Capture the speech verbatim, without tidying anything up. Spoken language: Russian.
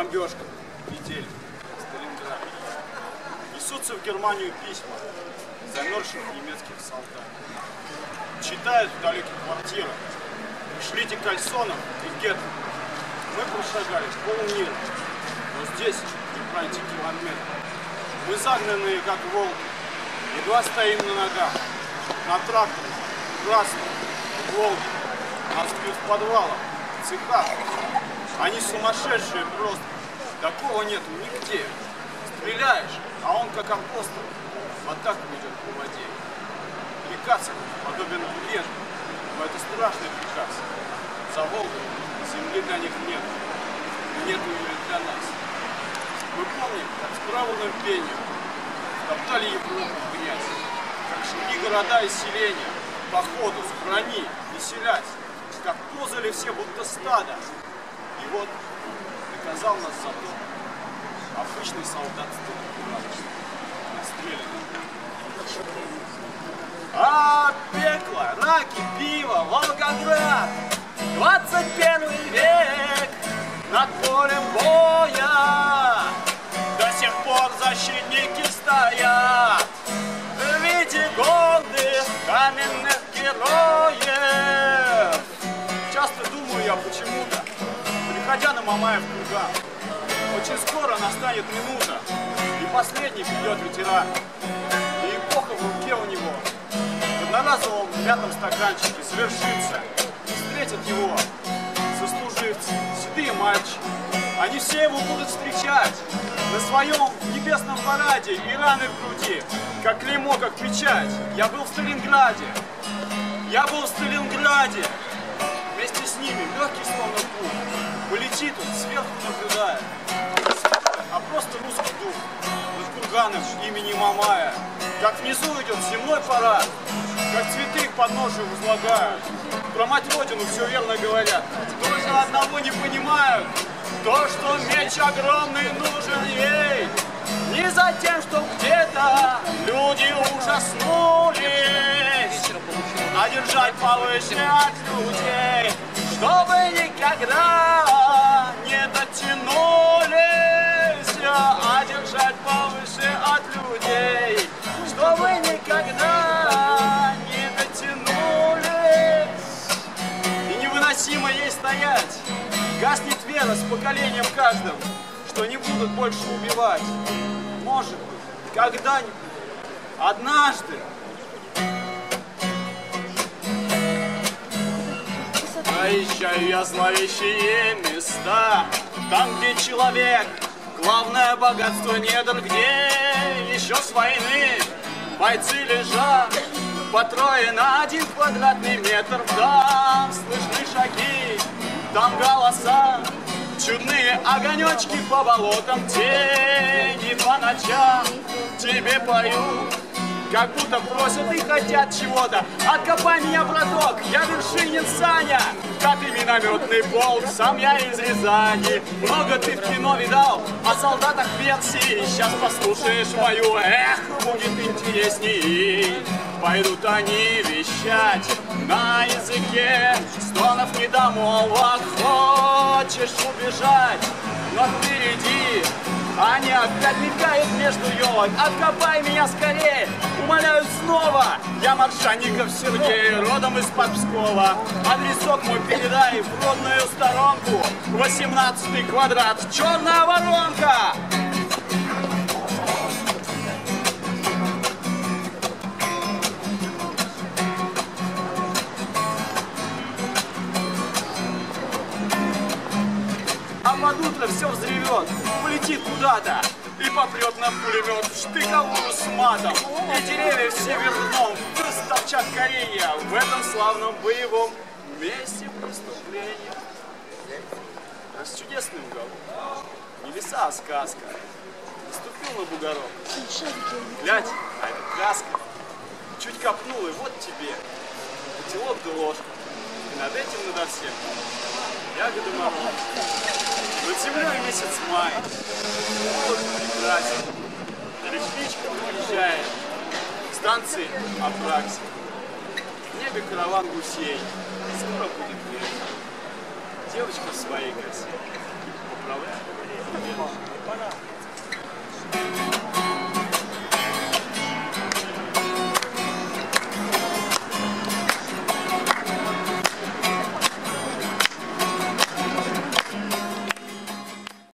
бомбежка недели в Сталинграде. Несутся в Германию письма замерзших немецких солдат. Читают в далеких квартирах. Шлите Кальсонов и Гетто. Мы прошагали в полмира, но здесь не пройти километр. Мы загнанные, как волки, едва стоим на ногах. На тракторе, красном, Волге. Нас бьют в подвалах, в цехах. Они сумасшедшие просто. Такого нету нигде. Стреляешь, а он, как апостол, в атаку идет по воде. Приказ подобен Гулежу, но это страшный приказ. За Волгой земли для них нет, и нету ее для нас. Мы помним, как с правильным пением топтали Европу в грязь, как шли города и селения, по ходу, с брони, веселясь, как ползали все, будто стадо. И вот наказал нас за то обычный солдат расстрелянный. А, пекло, раки, пиво, Волгоград, двадцать первый век, над полем боя до сих пор защитники стоят в виде гордых каменных героев. Часто думаю я почему-то, приходя на Мамаев курган, очень скоро настанет минута, и последний придет ветеран, и эпоха в руке у него в одноразовом пятом стаканчике завершится, и встретят его сослуживцы, седые мальчики. Они все его будут встречать на своем небесном параде и раны в груди, как клеймо, как печать. Я был в Сталинграде, я был в Сталинграде. Вместе с ними, легкий словно пух, полетит он сверху, наблюдая, а просто русский дух над курганом имени Мамая. Как внизу идет земной парад, как цветы к подножию возлагают. Про мать родину все верно говорят, только одного не понимают. То, что меч огромный нужен ей, не за тем, что где-то люди ужаснулись, а держать повыше от людей, чтобы никогда не дотянулись, а держать повыше от людей, чтобы никогда не дотянулись. И невыносимо ей стоять, гаснет вера с поколением каждым, что не будут больше убивать. Может быть, когда-нибудь, однажды. Проезжаю я зловещие места, там, где человек — главное богатство недр, где еще с войны бойцы лежат по трое на один квадратный метр. Там слышны шаги, там голоса, чудные огонечки по болотам, тени по ночам тебе поют, как будто просят и хотят чего-то. Откопай меня, браток, я Вершинин Саня, как и минометный полк, сам я из Рязани. Много ты в кино видал о солдатах Персии, сейчас послушаешь мою, эх, будет интересней. Пойдут они вещать на языке стонов недомолвок. Хочешь убежать, но впереди они опять мелькают между елок. Откопай меня скорее, умоляю снова. Я Маршанников Сергей, родом из-под Пскова. Адресок мой передай в родную сторонку. Восемнадцатый квадрат, черная воронка. А под утро все взревет, полетит куда-то и попрет на пулемет в штыковую с матом. И деревья все верном растопчат коренья в этом славном боевом месте преступления. Расчудесный уголок, небеса, а сказка. Наступил на бугорок. Глядь, а это краска. Чуть копнул, и вот тебе котелок да ложка. И над этим надо всем ягоды мороза. Над землей месяц май, холод прекрасен, электричка уезжает, станции Апраксин, в небе караван гусей, скоро будет лето. Девочка в своей косе,